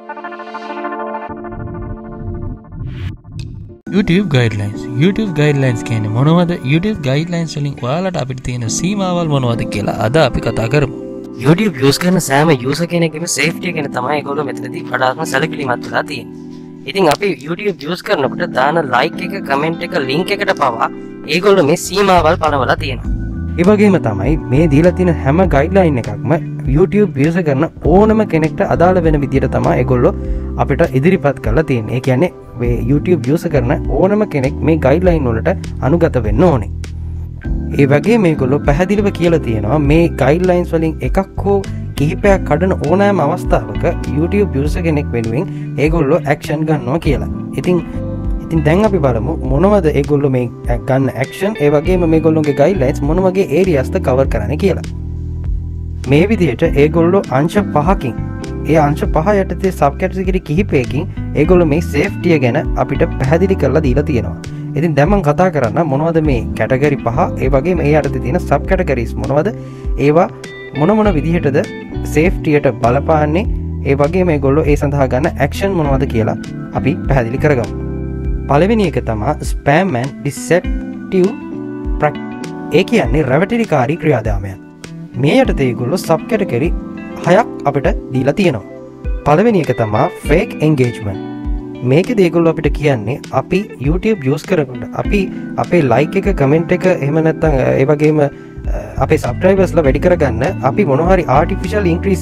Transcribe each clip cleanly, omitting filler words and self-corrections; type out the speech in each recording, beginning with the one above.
YouTube guidelines කියන්නේ මොනවද? YouTube guidelines වලින් ඔයාලට අපිට තියෙන සීමාවල් මොනවද කියලා අද අපි කතා කරමු. YouTube use කරන සෑම user කෙනෙක්ගේම safety ගැන තමයි ඒගොල්ලෝ මෙතනදී වඩාත්ම සැලකිලිමත් වෙලා තියෙන්නේ. ඉතින් අපි YouTube use කරනකොට දාන like එක, comment එක, link එකට පවා ඒගොල්ලෝ මේ සීමාවල් පනවලා තියෙනවා. ඒ වගේම තමයි මේ දීලා තියෙන හැම guideline එකක්ම YouTube use කරන ඕනම කෙනෙක්ට අදාළ වෙන විදිහට තමයි ඒගොල්ලෝ අපිට ඉදිරිපත් කරලා තියෙන්නේ. ඒ කියන්නේ මේ YouTube use කරන ඕනම කෙනෙක් මේ guideline වලට අනුගත වෙන්න ඕනේ. ඒ වගේ මේගොල්ලෝ පැහැදිලිව කියලා තියෙනවා මේ guidelines වලින් එකක් හෝ කිහිපයක් කඩන ඕනෑම අවස්ථාවක YouTube user කෙනෙක් වෙනුවෙන් ඒගොල්ලෝ action ගන්නවා කියලා. ඉතින් දැන් අපි බලමු මොනවද ඒගොල්ලෝ මේ ගන්න action, ඒ වගේම මේගොල්ලෝගේ guidelines මොන වගේ areas ද cover කරන්නේ කියලා. මේ විදිහට ඒගොල්ලෝ අංශ 5කින්, ඒ අංශ 5 යටතේ sub category කිහිපයකින් ඒගොල්ලෝ මේ safety ගැන අපිට පැහැදිලි කරලා දීලා තියෙනවා. ඉතින් දැන් මම කතා කරන්න මොනවද මේ category 5, ඒ වගේම ඒ යටතේ තියෙන sub categories මොනවද, ඒවා මොන විදිහටද safety යට බලපාන්නේ, ඒ වගේම මේගොල්ලෝ ඒ සඳහා ගන්න action මොනවද කියලා අපි පැහැදිලි කරගමු. පළවෙනි එක තමයි spam and deceptive practice. ඒ කියන්නේ රැවටිලිකාරී ක්‍රියාදාමයන්. මේ යටතේ ඒගොල්ලෝ sub category 6ක් අපිට දීලා තියෙනවා. පළවෙනි එක තමයි fake engagement. මේකද ඒගොල්ලෝ අපිට කියන්නේ අපි YouTube use කරනකොට අපි අපේ like එක, comment එක, එහෙම නැත්නම් ඒ වගේම අපේ subscribers ලා වැඩි කරගන්න අපි මොනවා හරි artificial increase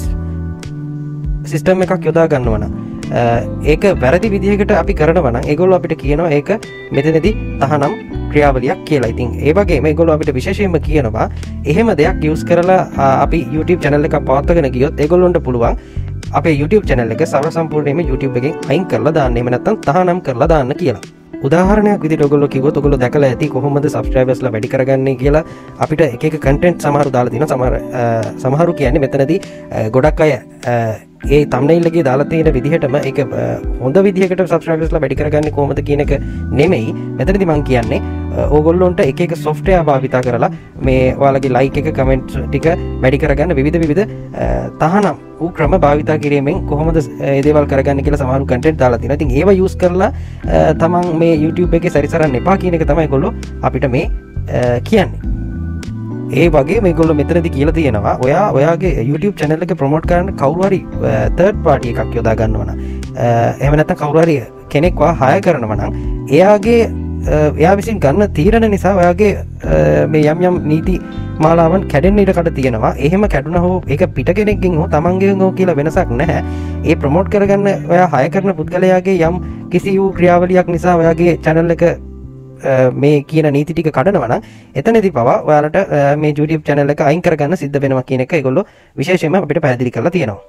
system එකක් යොදා ගන්නවා නම් ඒක වැරදි විදිහකට අපි කරනවා නම් ඒගොල්ලෝ අපිට කියනවා ඒක මෙතනදී තහනම් ක්‍රියාවලියක් කියලා. ඉතින් ඒ වගේම ඒගොල්ලෝ අපිට විශේෂයෙන්ම කියනවා එහෙම දෙයක් use කරලා අපි YouTube channel එකක් පවත්වාගෙන ගියොත් ඒගොල්ලොන්ට පුළුවන් අපේ YouTube channel එක සම්පූර්ණයෙන්ම YouTube එකෙන් අයින් කරලා දාන්න, එහෙම නැත්නම් තහනම් කරලා දාන්න කියලා. උදාහරණයක් විදිහට ඔයගොල්ලෝ කිව්වොත් ඔයගොල්ලෝ දැකලා ඇති කොහොමද subscribers ලා වැඩි කරගන්නේ කියලා. අපිට එක content සමහරු දාලා තියෙනවා. සමහරු කියන්නේ මෙතනදී ගොඩක් අය ඒ thumbnail එකේ දාලා තියෙන විදිහටම ඒක හොඳ විදිහකට subscribers ලා වැඩි කරගන්නේ කොහොමද කියන එක නෙමෙයි. මෙතනදී මම කියන්නේ ඕගොල්ලොන්ට එක software භාවිතා කරලා මේ ඔයාලගේ like එක, comment ටික වැඩි කරගන්න විවිධ තහනම් වූ ක්‍රම භාවිතා කිරීමෙන් කොහොමද ඒ දේවල් කරගන්නේ කියලා සමහරු content දාලා තියෙනවා. ඉතින් ඒවා use කරලා තමන් මේ YouTube එකේ සැරිසරන්න එපා කියන එක තමයි ඒගොල්ලෝ අපිට මේ කියන්නේ. ඒ වගේ මේගොල්ලෝ මෙතනදී කියලා තියෙනවා ඔයාගේ YouTube channel එක promote කරන්න කවුරු හරි third party එකක් යොදා ගන්නවා නම්, එහෙම නැත්නම් කවුරු හරි කෙනෙක්ව hire කරනවා නම් එයා විසින් ගන්න තීරණ නිසා ඔයාගේ මේ යම් නීති මාලාවන් කැඩෙන්න ඉඩකඩ තියෙනවා. එහෙම කැඩුණා හෝ ඒක පිට කෙනෙක්ගෙන් හෝ තමන්ගෙන් හෝ කියලා වෙනසක් නැහැ. ඒ ප්‍රොමෝට් කරගන්න ඔයා hire කරන පුද්ගලයාගේ යම් කිසි වූ ක්‍රියාවලියක් නිසා ඔයාගේ channel එක මේ කියන නීති ටික කඩනවා නම් එතනදී පවා ඔයාලට මේ YouTube channel එක අයින් කරගන්න සිද්ධ වෙනවා කියන එක ඒගොල්ලෝ විශේෂයෙන්ම අපිට පැහැදිලි කරලා තියෙනවා.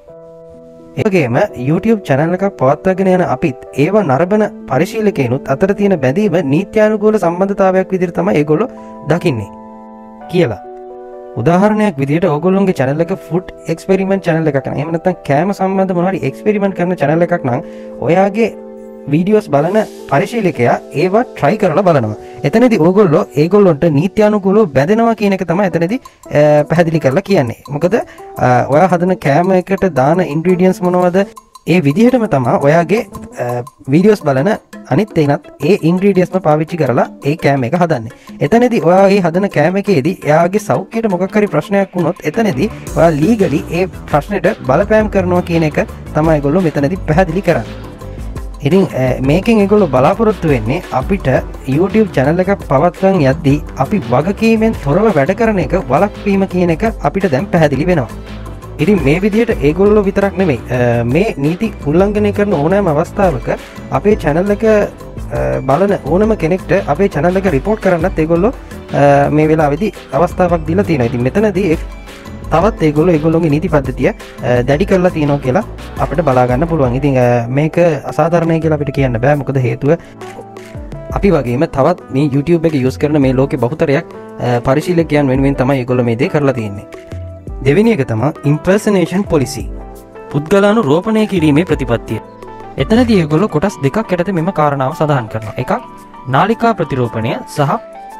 ඒ වගේම YouTube channel එකක් පවත්වාගෙන යන අපිත් ඒවා නරඹන පරිශීලකයනුත් අතර තියෙන බැඳීම නීත්‍යානුකූල සම්බන්ධතාවයක් විදිහට තමයි ඒගොල්ලෝ දකින්නේ කියලා. උදාහරණයක් විදිහට ඕගොල්ලොන්ගේ channel එක food experiment channel එකක් නම්, එහෙම නැත්නම් කෑම සම්බන්ධ මොනවා හරි experiment කරන channel එකක් නම් ඔයාගේ videos බලන පරිශීලකයා ඒවා try කරලා බලනවා. එතනදී ඕගොල්ලෝ ඒගොල්ලොන්ට නීත්‍යානුකූලව බැඳෙනවා කියන එක තමයි එතනදී පැහැදිලි කරලා කියන්නේ. මොකද ඔයා හදන කෑම එකට දාන ingredients මොනවද, ඒ විදිහටම තමයි ඔයාගේ videos බලන අනිත් එනත් ඒ ingredientsම පාවිච්චි කරලා ඒ කෑම එක හදන්නේ. එතනදී ඔයා ඒ හදන කෑම එකේදී එයාගේ සෞඛ්‍යයට මොකක් හරි ප්‍රශ්නයක් වුණොත් එතනදී ඔයා legally ඒ ප්‍රශ්නෙට බලපෑම් කරනවා කියන එක තමයි ඒගොල්ලෝ මෙතනදී පැහැදිලි කරන්නේ. ඉතින් මේකෙන් ඒගොල්ලෝ බලාපොරොත්තු වෙන්නේ අපිට YouTube channel එකක් පවත්වන යද්දී අපි වගකීමෙන් තොරව වැඩ කරන එක වළක්වීම කියන එක අපිට දැන් පැහැදිලි වෙනවා. ඉතින් මේ විදිහට ඒගොල්ලෝ විතරක් නෙමෙයි මේ නීති උල්ලංඝනය කරන ඕනෑම අවස්ථාවක අපේ channel එක බලන ඕනම කෙනෙක්ට අපේ channel එක report කරන්නත් ඒගොල්ලෝ මේ වෙලාවේදී අවස්ථාවක් දීලා තියෙනවා. ඉතින් මෙතනදී තවත් ඒගොල්ලෝගේ නීති පද්ධතිය දැඩි කරලා තියෙනවා කියලා අපිට බලා ගන්න පුළුවන්. ඉතින් මේක අසාධාරණයි කියලා අපිට කියන්න බෑ. මොකද හේතුව අපි වගේම තවත් මේ YouTube එක use කරන මේ ලෝකේ බහුතරයක් පරිශීලකයන් වෙනුවෙන් තමයි ඒගොල්ලෝ මේ දේ කරලා තියෙන්නේ. දෙවෙනි එක තමයි impersonation policy. පුද්ගලානුරෝපණය කිරීමේ ප්‍රතිපත්තිය. එතනදී ඒගොල්ලෝ කොටස් දෙකක් යටතේ මෙම කාරණාව සඳහන් කරනවා. එකක් නාලිකා ප්‍රතිරෝපණය සහ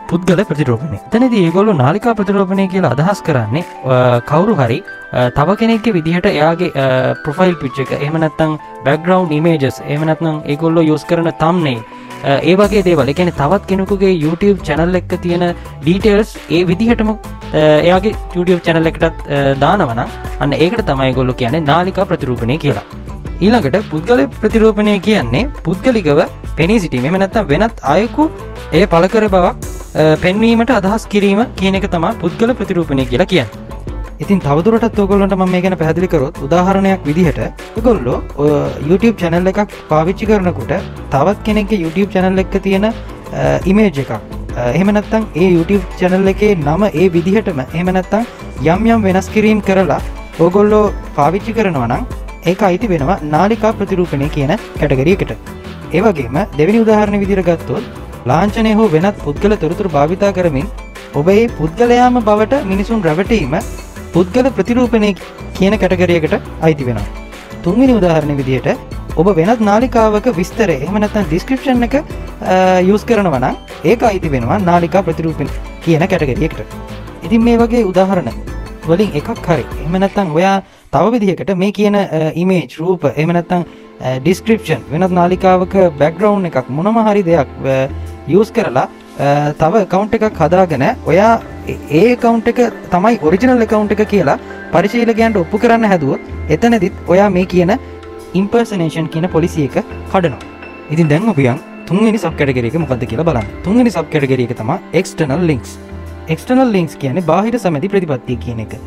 පුද්ගල ප්‍රතිරෝපණය. එතනදී ඒගොල්ලෝ නාලිකා ප්‍රතිරෝපණය කියලා අදහස් කරන්නේ කවුරු හරි තව කෙනෙක්ගේ විදිහට එයාගේ ප්‍රොෆයිල් පික්චර් එක එහෙම නැත්නම් බෑග්ග්‍රවුන්ඩ් ඉමේජස් එහෙම නැත්නම් ඒගොල්ලෝ යූස් කරන thumbnail ඒ වගේ දේවල්. ඒ කියන්නේ තවත් කෙනෙකුගේ YouTube channel එක තියෙන details ඒ විදිහටම එයාගේ YouTube channel එකටත් දානවා නම් අන්න ඒකට තමයි ඒගොල්ලෝ කියන්නේ නාලිකා ප්‍රතිරූපණය කියලා. ඊළඟට පුද්ගල ප්‍රතිරූපණය කියන්නේ පුද්ගලිකව පෙනී සිටීම. එහෙම නැත්නම් වෙනත් අයෙකු ඒ පළ කර බවක් පෙන්වීමට අදහස් කිරීම කියන එක තමයි පුද්ගල ප්‍රතිරූපණය කියලා කියන්නේ. ඉතින් තවදුරටත් ඔයගොල්ලන්ට මම මේ ගැන පැහැදිලි කරොත් උදාහරණයක් විදිහට ඔයගොල්ලෝ YouTube channel එකක් පාවිච්චි කරනකොට තවත් කෙනෙක්ගේ YouTube channel එකක තියෙන image එකක් එහෙම නැත්නම් ඒ YouTube channel එකේ නම ඒ විදිහටම එහෙම නැත්නම් යම් වෙනස් කිරීම් කරලා ඔයගොල්ලෝ පාවිච්චි කරනවා නම් ඒක අයිති වෙනවා නාලිකා ප්‍රතිරූපණය කියන කැටගරි එකට. ඒ වගේම දෙවෙනි උදාහරණ විදිහට ගත්තොත් ලාංඡනය හෝ වෙනත් පුද්ගල තොරතුරු භාවිතා කරමින් ඔබ ඒ පුද්ගලයාම බවට මිනිසුන් රැවටීම පුද්ගල ප්‍රතිරූපණය කියන කැටගරියකට අයිති වෙනවා. තුන්වෙනි උදාහරණ විදිහට ඔබ වෙනත් නාලිකාවක විස්තරය එහෙම නැත්නම් ඩිස්ක්‍රිප්ෂන් එක යූස් කරනවා නම් ඒක අයිති වෙනවා නාලිකා ප්‍රතිරූපණය කියන කැටගරියකට. ඉතින් මේ වගේ උදාහරණ වලින් එකක් හරි එහෙම නැත්නම් ඔයා තව විදිහකට මේ කියන ඉමේජ් රූප එහෙම නැත්නම් ඩිස්ක්‍රිප්ෂන් වෙනත් නාලිකාවක බෑග්ග්‍රවුන්ඩ් එකක් මොනම හරි දෙයක් යූස් කරලා තව account එකක් හදාගෙන ඔයා ඒ account එක තමයි ඔරිජිනල් account එක කියලා පරිශීලකයන්ට ඔප්පු කරන්න හැදුවොත් එතනදිත් ඔයා මේ කියන impersonation කියන පොලිසි එක කඩනවා. ඉතින් දැන් අපි යන් තුන්වෙනි සබ් කැටගරි එක මොකක්ද කියලා බලන්න. තුන්වෙනි සබ් කැටගරි එක තමයි external links. external links කියන්නේ බාහිර සමැති ප්‍රතිපත්තිය කියන එක.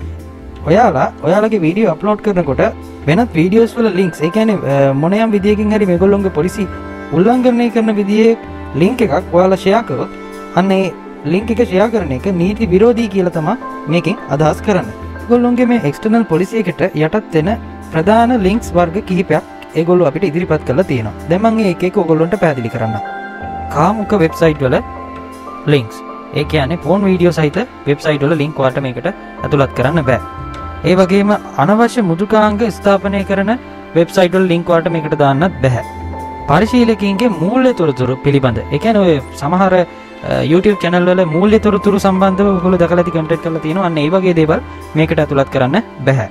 ඔයාලගේ වීඩියෝ අප්ලෝඩ් කරනකොට වෙනත් වීඩියෝස් වල links ඒ කියන්නේ මොනයම් විදියකින් හරි මේගොල්ලොන්ගේ පොලිසි උල්ලංඝනය කරන විදිහේ link එකක් ඔයාලා share කරොත් අන්න ඒ link එක share කරන එක නීති විරෝධී කියලා තමයි මේකෙන් අදහස් කරන්නේ. ඒගොල්ලොන්ගේ මේ external policy එකට යටත් වෙන ප්‍රධාන links වර්ග කිහිපයක් ඒගොල්ලෝ අපිට ඉදිරිපත් කරලා තියෙනවා. දැන් මම මේ එක එක ඔයගොල්ලන්ට පැහැදිලි කරන්නම්. කාමුක වෙබ්සයිට් වල links. ඒ කියන්නේ ෆෝන් වීඩියෝ සහිත වෙබ්සයිට් වල link වලට මේකට ඇතුළත් කරන්න බෑ. ඒ වගේම අනවශ්‍ය මෘදුකාංග ස්ථාපනය කරන වෙබ්සයිට් වල link වලට මේකට දාන්නත් බෑ. පරිශීලකයන්ගේ මූල්‍ය තොරතුරු පිළිබඳ. ඒ කියන්නේ ඔය සමහර YouTube channel වල මූල්‍ය තොරතුරු සම්බන්ධව ඔයගොල්ලෝ දැකලා ඇති කන්ටෙන්ට් කරලා තියෙනවා. අන්න ඒ වගේ දේවල් මේකට ඇතුළත් කරන්න බෑ.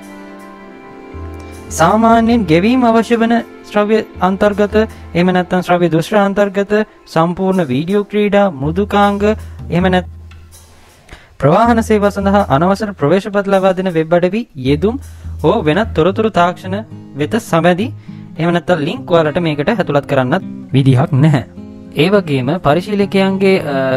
සාමාන්‍යයෙන් ගෙවීම අවශ්‍ය වෙන ශ්‍රව්‍ය අන්තර්ගත එහෙම නැත්නම් ශ්‍රව්‍ය දුෂ්‍ර අන්තර්ගත සම්පූර්ණ වීඩියෝ ක්‍රීඩා මෘදුකාංග එහෙම නැත්නම් ප්‍රවාහන සේවා සඳහා අනවසර ප්‍රවේශපත් ලබා දෙන වෙබ් අඩවි යෙදුම් හෝ වෙනත් තොරතුරු තාක්ෂණ වෙත සමැදි එහෙම නැත්නම් ලින්ක් වලට මේකට ඇතුළත් කරන්නත් විදිහක් නැහැ. ඒ වගේම පරිශීලකයන්ගේ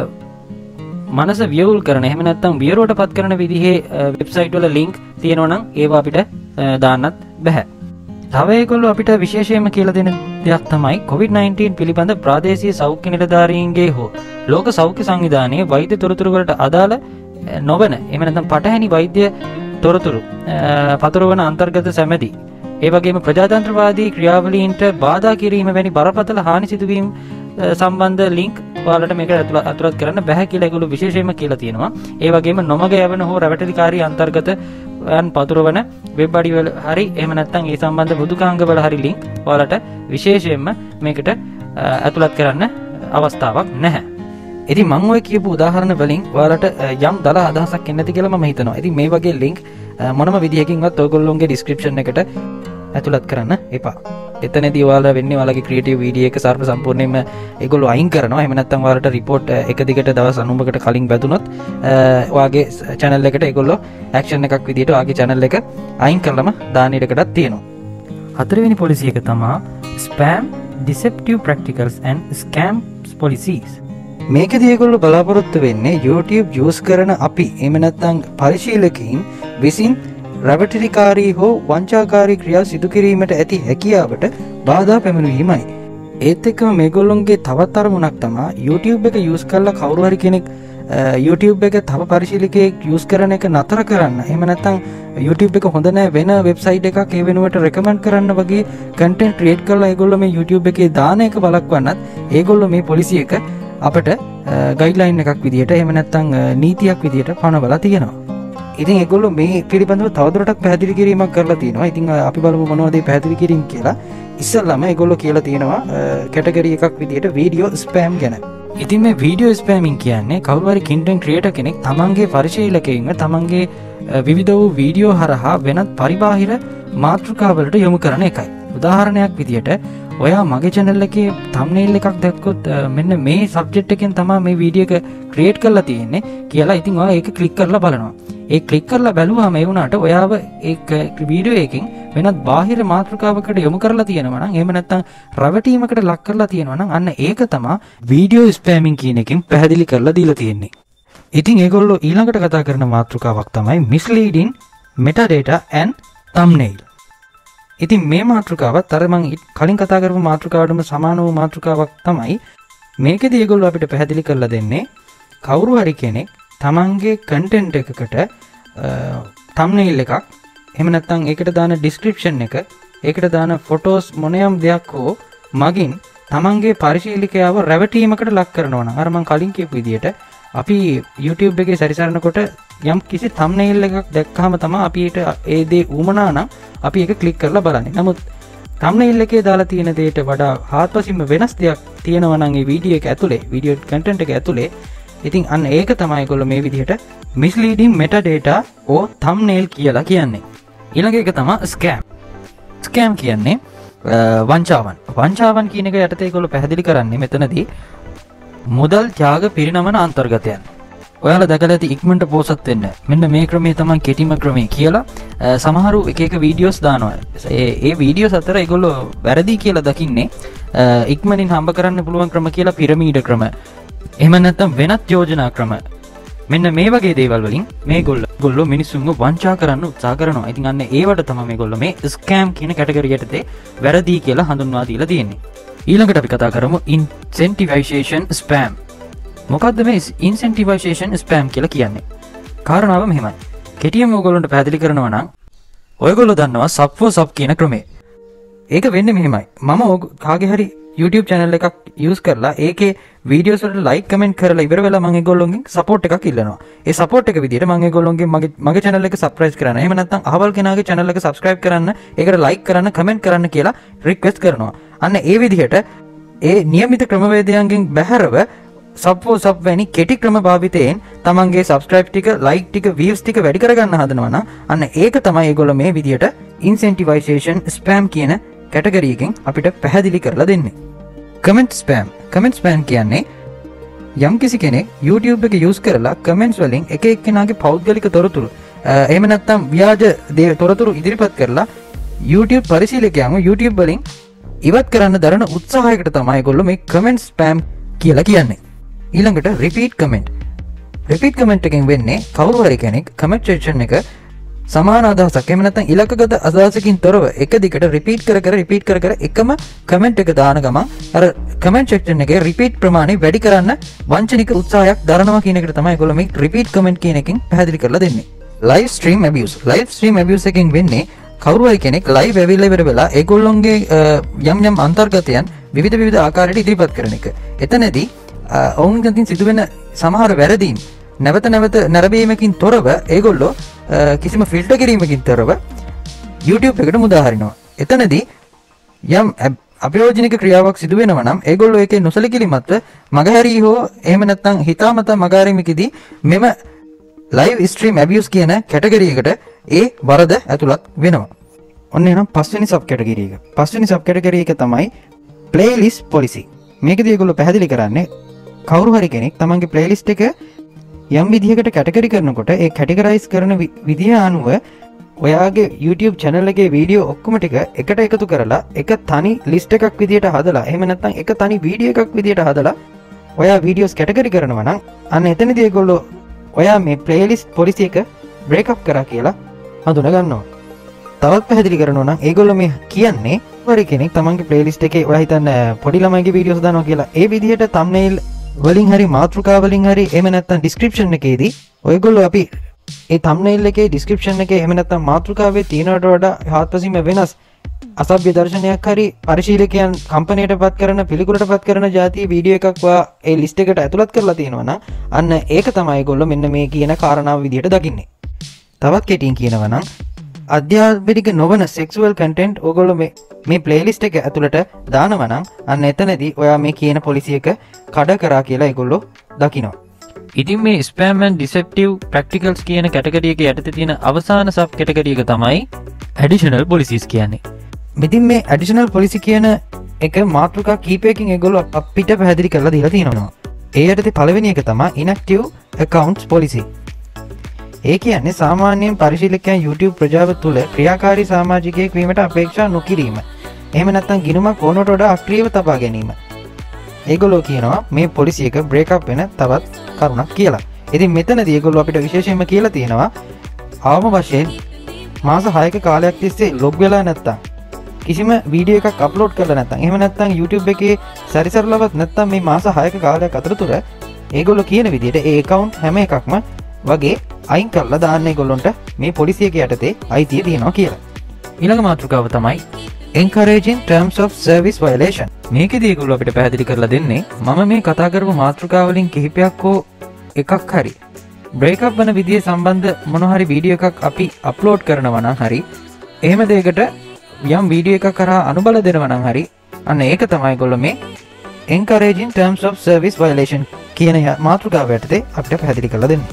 මනස වියවුල් කරන එහෙම නැත්නම් වියරුවට පත් කරන විදිහේ වෙබ්සයිට් වල ලින්ක් තියෙනවා නම් ඒවා අපිට දාන්නත් බෑ. තව ඒගොල්ලෝ අපිට විශේෂයෙන්ම කියලා දෙන දෙයක් තමයි COVID-19 පිළිබඳ ප්‍රාදේශීය සෞඛ්‍ය නිලධාරීන්ගේ හෝ ලෝක සෞඛ්‍ය සංවිධානයේ වෛද්‍ය තොරතුරු වලට අදාළ නොවන එහෙම නැත්නම් පටහැනි වෛද්‍ය තොරතුරු පතරවන අන්තර්ගත සැමැති ඒ වගේම ප්‍රජාතන්ත්‍රවාදී ක්‍රියාවලීන්ට බාධා කිරීම වැනි බරපතල හානි සිදුවීම් සම්බන්ධ ලින්ක් වලට මේක ඇතුළත් කරන්න බෑ කියලා ඒගොල්ලෝ විශේෂයෙන්ම කියලා තියෙනවා. ඒ වගේම නොමග යවන හෝ රැවටිලිකාරී අන්තර්ගත පතුරවන වෙබ් අඩවි වල හරි එහෙම නැත්නම් ඒ සම්බන්ධ මෘදුකාංග වල හරි ලින්ක් වලට විශේෂයෙන්ම මේකට ඇතුළත් කරන්න අවස්ථාවක් නැහැ. ඉතින් මම ඔය කියපු උදාහරණ වලින් ඔයාලට යම් දල අදහසක් එන්න ඇති කියලා මම හිතනවා. ඉතින් මේ වගේ ලින්ක් මොනම විදියකින්වත් ඔයගොල්ලෝගේ ඩිස්ක්‍රිප්ෂන් එකට ඇතුළත් කරන්න එපා. එතනදී ඔයාලා වෙන්නේ ඔයාලගේ ක්‍රියේටිව් වීඩියෝ එක සර්ව සම්පූර්ණයෙන්ම ඒගොල්ලෝ අයින් කරනවා. එහෙම නැත්නම් ඔයාලට රිපෝට් එක දිගට දවස් 90කට කලින් වැදුනොත් ඔයාගේ channel එකට ඒගොල්ලෝ ඇක්ෂන් එකක් විදියට ඔයාගේ channel එක අයින් කරලම දාන ඉඩකටත් තියෙනවා. හතරවෙනි පොලිසිය එක තමයි spam, deceptive practicals and scams policies. මේකදී ඒගොල්ලෝ බලාපොරොත්තු වෙන්නේ YouTube use කරන අපි එහෙම නැත්නම් පරිශීලකයින් විසින් රැවටිලිකාරී හෝ වංචාකාරී ක්‍රියා සිදු කිරීමට ඇති හැකියාවට බාධා පැමිණීමයි. ඒත් එක්කම මේගොල්ලොන්ගේ තවත් අරමුණක් තමයි YouTube එක use කරලා කවුරු හරි කෙනෙක් YouTube එක තව පරිශීලකයෙක් use කරන එක නතර කරන්න. එහෙම නැත්නම් YouTube එක හොඳ නැහැ වෙන වෙබ්සයිට් එකක් ඒ වෙනුවට recommend කරන්න වගේ content create කරලා ඒගොල්ලෝ මේ YouTube එකේ දාන එක බලක්වන්නත් ඒගොල්ලෝ මේ පොලිසි එක අපට ගයිඩ්ලයින් එකක් විදියට එහෙම නැත්නම් නීතියක් විදියට පනවලා තියෙනවා. ඉතින් ඒගොල්ලෝ මේ පිළිබඳව තවදුරටත් පැහැදිලි කිරීමක් කරලා තියෙනවා. ඉතින් අපි බලමු මොනවද මේ පැහැදිලි කිරීම කියලා. ඉස්සෙල්ලාම ඒගොල්ලෝ කියලා තියෙනවා කැටගරි එකක් විදියට වීඩියෝ ස්පෑම් ගැන. ඉතින් මේ වීඩියෝ ස්පෑමින් කියන්නේ කවුරු හරි කන්ටෙන්ට් ක්‍රියේටර් කෙනෙක් තමන්ගේ පරිශීලකයින්ව තමන්ගේ විවිධ වූ වීඩියෝ හරහා වෙනත් පරිබාහිර මාතෘකාවලට යොමු කරන එකයි. උදාහරණයක් විදියට ඔයා මගේ channel එකේ thumbnail එකක් දැක්කොත් මෙන්න මේ subject එකෙන් තමයි මේ වීඩියෝ එක ක්‍රියේට් කරලා තියෙන්නේ කියලා ඉතින් ඔයා ඒක ක්ලික් කරලා බලනවා. ඒ ක්ලික් කරලා බැලුවාම ඒ වුණාට ඔයාව ඒක වීඩියෝ එකකින් වෙනත් බාහිර මාතෘකාවකට යොමු කරලා තියෙනවා නම් එහෙම නැත්නම් රැවටීමකට ලක් කරලා තියෙනවා නම් අන්න ඒක තමයි වීඩියෝ ස්පෑමින් කියන එකෙන් පැහැදිලි කරලා දීලා තියෙන්නේ. ඉතින් ඒගොල්ලෝ ඊළඟට කතා කරන මාතෘකාවක් තමයි misleading metadata and thumbnail. ඉතින් මේ මාතෘකාවත් අර මං කලින් කතා කරපු මාතෘකාවටම සමාන වූ මාතෘකාවක් තමයි මේකෙදී ඒගොල්ලෝ අපිට පැහැදිලි කරලා දෙන්නේ කවුරු හරි කෙනෙක් තමන්ගේ කන්ටෙන්ට් එකකට thumbnail එකක් එහෙම නැත්නම් ඒකට දාන description එක ඒකට දාන photos මොනියම් දෙයක් හෝ මගින් තමන්ගේ පරිශීලකයාව රැවටීමකට ලක් කරනවා නම් අර මං කලින් කියපු විදිහට අපි YouTube එකේ සැරිසරනකොට යම් කිසි thumbnail එකක් දැක්කහම තමයි අපිට ඒ දේ උමනා නම් අපි ඒක ක්ලික් කරලා බලන්නේ. නමුත් thumbnail එකේ දාලා තියෙන දෙයට වඩා හාත්පසින්ම වෙනස් දෙයක් තියෙනවා නම් ඒ වීඩියෝ එක ඇතුලේ වීඩියෝ කන්ටෙන්ට් එක ඇතුලේ ඉතින් අන්න ඒක තමයි ඒගොල්ලෝ මේ විදිහට misleading metadata or thumbnail කියලා කියන්නේ. ඊළඟ එක තමයි scam. scam කියන්නේ වංචාවන්. වංචාවන් කියන එක යටතේ ඒගොල්ලෝ පැහැදිලි කරන්නේ මෙතනදී මුදල් ත්‍යාග පිරිනමන අන්තර්ගතයන්. ඔයාලා දැකලා ඇති ඉක්මනට පෝසත් වෙන්න. මෙන්න මේ ක්‍රමය තමයි කෙටිම ක්‍රමය කියලා සමහරු එක එක වීඩියෝස් දානවා. ඒ වීඩියෝස් අතර ඒගොල්ලෝ වැරදි කියලා දකින්නේ ඉක්මනින් හම්බ කරන්න පුළුවන් ක්‍රම කියලා පිරමීඩ ක්‍රම. එහෙම නැත්නම් වෙනත් යෝජනා ක්‍රම. මෙන්න මේ වගේ දේවල් වලින් මේගොල්ලෝ මිනිස්සුන්ව වංචා කරන්න උත්සාහ කරනවා. ඉතින් අන්න ඒවට තමයි මේගොල්ලෝ මේ ස්කෑම් කියන කැටගරි යටතේ වැරදි කියලා හඳුන්වා දීලා තියෙන්නේ. ඊළඟට අපි කතා කරමු incentivization spam. මොකක්ද මේ incentivization spam කියලා කියන්නේ? කාරණාව මෙහෙමයි. කෙටියෙන්ම ඔයගොල්ලන්ට පැහැදිලි කරනවා නම් ඔයගොල්ලෝ දන්නවා sub for sub කියන ක්‍රමය. ඒක වෙන්නේ මෙහෙමයි. මම කාගේ හරි YouTube channel එකක් use කරලා ඒකේ videos වලට like comment කරලා ඉවර වෙලා මම ඒගොල්ලොන්ගෙන් support එකක් ඉල්ලනවා. ඒ support එක විදියට මම ඒගොල්ලොන්ගෙන් මගේ channel එක subscribe කරන්න. එහෙම නැත්නම් අහවල් කෙනාගේ channel එක subscribe කරන්න, ඒකට like කරන්න, comment කරන්න කියලා request කරනවා. අන්න ඒ විදිහට ඒ નિયમિત ක්‍රමවේදයන්ගෙන් බැහැරව sub for sub වැනි කෙටි ක්‍රම භාවිතයෙන් තමන්ගේ subscribe ටික, like ටික, views ටික වැඩි කරගන්න හදනවා නම් අන්න ඒක තමයි ඒගොල්ලෝ මේ විදියට incentivization spam කියන කැටගරි එකෙන් අපිට පැහැදිලි කරලා දෙන්නේ. comment spam කියන්නේ යම්කිසි කෙනෙක් YouTube එක use කරලා comments වලින් එක එක්කෙනාගේ පෞද්ගලික තොරතුරු එහෙම නැත්නම් ව්‍යාජ තොරතුරු ඉදිරිපත් කරලා YouTube පරිශීලකයන්ව YouTube වලින් ඉවත් කරන්න දරන උත්සාහයකට තමයි ඒගොල්ලෝ මේ comment spam කියලා කියන්නේ. ඊළඟට repeat comment එකෙන් වෙන්නේ කවුරු හරි කෙනෙක් comment section එක සමාන අදහසක් එහෙම නැත්නම් ඉලක්කගත අදහසකින් තොරව එක දිගට රිපීට් කර කර එකම කමෙන්ට් එක දාන ගමන් අර කමෙන්ට් සෙක්ෂන් එකේ රිපීට් ප්‍රමාණය වැඩි කරන්න වංචනික උත්සාහයක් දරනවා කියන එකට තමයි ඒගොල්ලෝ මේ රිපීට් කමෙන්ට් කියන එකෙන් පැහැදිලි කරලා දෙන්නේ. live stream abuse එකෙන් වෙන්නේ කවුරු හරි කෙනෙක් live ඇවිල්ලා ඉවර වෙලා ඒගොල්ලොන්ගේ යම් අන්තර්ගතයන් විවිධ ආකාරයට ඉදිරිපත් කරන එක. එතනදී ඔවුන්ගෙන් සිදුවෙන සමහර වැරදීම් නැවත නැරඹීමකින් තොරව ඒගොල්ලෝ කිසිම ෆිල්ටර් කිරීමකින් තොරව YouTube එකට මුදා හරිනවා. එතනදී යම් අපයෝජනික ක්‍රියාවක් සිදු වෙනවා නම් ඒගොල්ලෝ ඒකේ නොසලකිලිමත්ව මගහැරී හෝ එහෙම නැත්නම් හිතාමතා මගහැරීමකදී මෙම live stream abuse කියන කැටගරි එකට ඒ වරද ඇතුළත් වෙනවා. ඔන්න එහෙනම් පස්වෙනි සබ් කැටගරි එක. පස්වෙනි සබ් කැටගරි එක තමයි playlist policy. මේකදී ඒගොල්ලෝ පැහැදිලි කරන්නේ කවුරු හරි කෙනෙක් තමන්ගේ playlist එක යම් විදිහකට කැටගරි කරනකොට ඒ කැටගරයිස් කරන විදිහ අනුව ඔයාගේ YouTube channel එකේ වීඩියෝ ඔක්කොම ටික එකට එකතු කරලා එක තනි ලිස්ට් එකක් විදිහට හදලා එහෙම නැත්නම් එක තනි වීඩියෝ එකක් විදිහට හදලා ඔයා වීඩියෝස් කැටගරි කරනවා නම් අන්න එතනදී ඒගොල්ලෝ ඔයා මේ playlist policy එක break up කරා කියලා හඳුනා ගන්නවා. තවත් පැහැදිලි කරනවා නම් ඒගොල්ලෝ මේ කියන්නේ හරි කෙනෙක් තමන්ගේ playlist එකේ ඔයා හිතන්න පොඩි ළමයිගේ වීඩියෝස් දානවා කියලා ඒ විදිහට thumbnail වලින් හරි මාතෘකා වලින් හරි එහෙම නැත්නම් description එකේදී ඔයගොල්ලෝ අපි ඒ thumbnail එකේ description එකේ එහෙම නැත්නම් මාතෘකාවේ තියෙනවට වඩා හාත්පසින්ම වෙනස් අසභ්‍ය දර්ශනයක් හරි පරිශීලකයන් කම්පැනියටපත් කරන පිළිකුලටපත් කරන જાතිය වීඩියෝ එකක් වා ඒ ලිස්ට් එකට ඇතුළත් කරලා තියෙනවා නම් අන්න ඒක තමයි ඒගොල්ලෝ මෙන්න මේ කියන කාරණාව විදිහට දකින්නේ. තවත් කෙටියෙන් කියනවා නම් අධ්‍යාපනික නොවන සෙක්සුවල් කන්ටෙන්ට් ඕගොල්ලෝ මේ ප්ලේලිස්ට් එක ඇතුළට දානවා නම් අන්න එතනදී ඔයා මේ කියන පොලිසිය එක කඩ කරා කියලා ඒගොල්ලෝ දකිනවා. ඉතින් මේ ස්පෑම් ඇන්ඩ් ඩිසෙප්ටිව් ප්‍රැක්ටිකල්ස් කියන කැටගරි එකේ යටතේ තියෙන අවසාන සබ් කැටගරි එක තමයි ඇඩිෂනල් පොලිසිස් කියන්නේ. ඉතින් මේ ඇඩිෂනල් පොලිසි කියන එක මාතෘකා කීපයකින් ඒගොල්ලෝ අපිට පැහැදිලි කරලා දීලා තියෙනවා. ඒ යටතේ පළවෙනි එක තමයි ඉන්ඇක්ටිව් accounts policy. ඒ කියන්නේ සාමාන්‍යයෙන් පරිශීලකයන් YouTube ප්‍රජාව තුළ ක්‍රියාකාරී සමාජිකයෙක් වීමට අපේක්ෂා නොකිරීම. එහෙම නැත්නම් ගිණුමක් ඕනට වඩා අක්‍රියව තබා ගැනීම. ඒගොල්ලෝ කියනවා මේ පොලිසි එක බ්‍රේක් අප් වෙන තවත් කරුණක් කියලා. ඉතින් මෙතනදී ඒගොල්ලෝ අපිට විශේෂයෙන්ම කියලා තියෙනවා අවම වශයෙන් මාස 6ක කාලයක් තිස්සේ ලොග් වෙලා නැත්තම් කිසිම වීඩියෝ එකක් අප්ලෝඩ් කරලා නැත්තම් එහෙම නැත්තම් YouTube එකේ සැරිසරලවත් නැත්තම් මේ මාස 6ක කාලයක් අතරතුර ඒගොල්ලෝ කියන විදිහට ඒ account හැම එකක්ම වගේ අයින් කරලා දාන්න ඒගොල්ලොන්ට මේ පොලිසිය එක යටතේ අයිතිය තියෙනවා කියලා. ඊළඟ මාතෘකාව තමයි encouraging terms of service violation. මේකෙදී ඒගොල්ලෝ අපිට පැහැදිලි කරලා දෙන්නේ මම මේ කතා කරපු මාතෘකාව වලින් කිහිපයක් හෝ එකක් හරි බ්‍රේක් අප් වෙන විදිය සම්බන්ධ මොන හරි වීඩියෝ එකක් අපි අප්ලෝඩ් කරනවා නම් හරි එහෙම දෙයකට යම් වීඩියෝ එකක් කරා අනුබල දෙනවා නම් හරි අන්න ඒක තමයි ඒගොල්ලෝ මේ encouraging terms of service violation කියන මාතෘකාව යටතේ අපිට පැහැදිලි කරලා දෙන්නේ.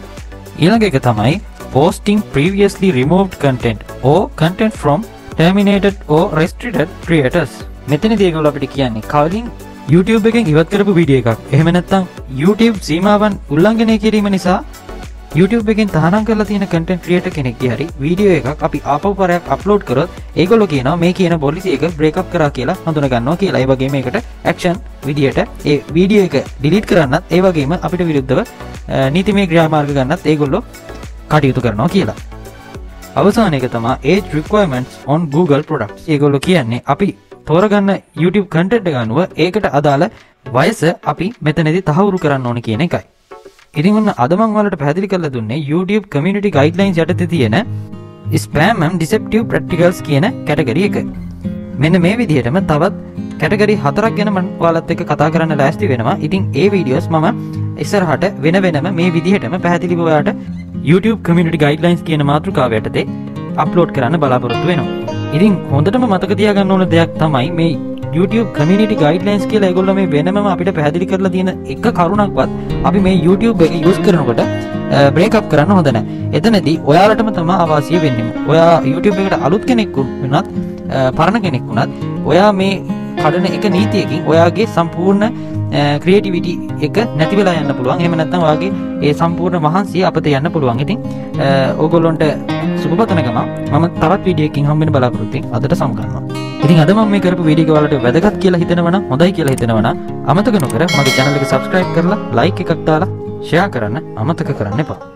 ඊළඟ එක තමයි posting previously removed content or content from terminated or restricted creators. මෙතනදී ඒගොල්ලෝ අපිට කියන්නේ කලින් YouTube එකෙන් ඉවත් කරපු වීඩියෝ එකක් එහෙම නැත්නම් YouTube සීමාවන් උල්ලංඝනය කිරීම නිසා YouTube එකෙන් තහනම් කරලා තියෙන content creator කෙනෙක්ගේ හරි වීඩියෝ එකක් අපි ආපහු පරයක් අප්ලෝඩ් කරොත් ඒගොල්ලෝ කියනවා මේ කියන පොලිසි එක බ්‍රේක් අප් කරා කියලා හඳුනා ගන්නවා කියලා. ඒ වගේම මේකට ඇක්ෂන් විදියට ඒ වීඩියෝ එක ඩිලීට් කරන්නත් ඒ වගේම අපිට විරුද්ධව නීතිමය ක්‍රියාමාර්ග ගන්නත් ඒගොල්ලෝ කටයුතු කරනවා කියලා. අවසාන එක තමයි age requirements on Google products. ඒගොල්ලෝ කියන්නේ අපි තෝරගන්න YouTube content එක අනුව ඒකට අදාළ වයස අපි මෙතනදී තහවුරු කරන්න ඕන කියන එකයි. ඉතින් ඔන්න අද මම ඔයාලට පැහැදිලි කරලා දුන්නේ YouTube community guidelines යටතේ තියෙන spam and deceptive practicals කියන කැටගරි එක. මෙන්න මේ විදිහටම තවත් කැටගරි 4ක් ගැන මම ඔයාලත් එක්ක කතා කරන්න ලෑස්ති වෙනවා. ඉතින් ඒ වීඩියෝස් මම ඉස්සරහට වෙනම මේ විදිහටම පැහැදිලිව ඔයාලට YouTube community guidelines කියන මාතෘකාව යටතේ අප්ලෝඩ් කරන්න බලාපොරොත්තු වෙනවා. ඉතින් හොඳටම මතක තියාගන්න ඕන දෙයක් තමයි මේ YouTube community guidelines කියලා ඒගොල්ලෝ මේ වෙනමම අපිට පැහැදිලි කරලා තියෙන එක කරුණක්වත් අපි මේ YouTube එක use කරනකොට break up කරන්න හොඳ නැහැ. එතනදී ඔයාලටම තමයි අවාසිය වෙන්නේ. ඔයා YouTube එකට අලුත් කෙනෙක් වුණත් පරණ කෙනෙක් වුණත් ඔයා මේ කඩන එක නීතියකින් ඔයාගේ සම්පූර්ණ ක්‍රියේටිවිටි එක නැති වෙලා යන්න පුළුවන්. එහෙම නැත්නම් ඔයාගේ ඒ සම්පූර්ණ මහන්සිය අපතේ යන්න පුළුවන්. ඉතින් ඕගොල්ලොන්ට සුබපතන ගම මම තවත් වීඩියෝ එකකින් හම්බ වෙන බලාපොරොත්තු වෙමින් අදට සමුගන්නවා. ඉතින් අද මම මේ කරපු වීඩියෝ එක වලට වැදගත් කියලා හිතෙනවා නම් හොඳයි කියලා හිතෙනවා නම් අමතක නොකර මගේ channel එක subscribe කරලා like එකක් දාලා share කරන්න අමතක කරන්න එපා.